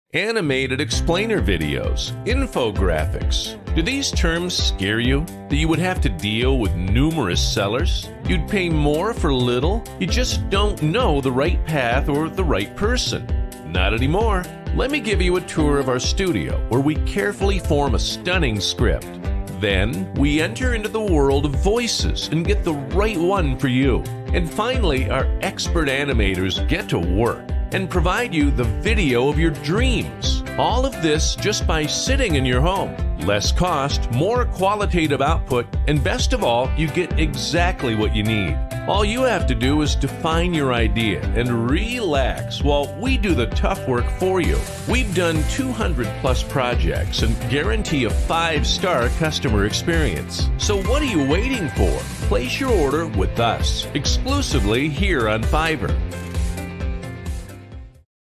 Animated explainer videos, infographics. Do these terms scare you? That you would have to deal with numerous sellers? You'd pay more for little? You just don't know the right path or the right person. Not anymore. Let me give you a tour of our studio where we carefully form a stunning script. Then we enter into the world of voices and get the right one for you. And finally, our expert animators get to work and provide you the video of your dreams. All of this just by sitting in your home. Less cost, more qualitative output, and best of all, you get exactly what you need. All you have to do is define your idea and relax while we do the tough work for you. We've done 200 plus projects and guarantee a 5-star customer experience. So what are you waiting for? Place your order with us exclusively here on Fiverr.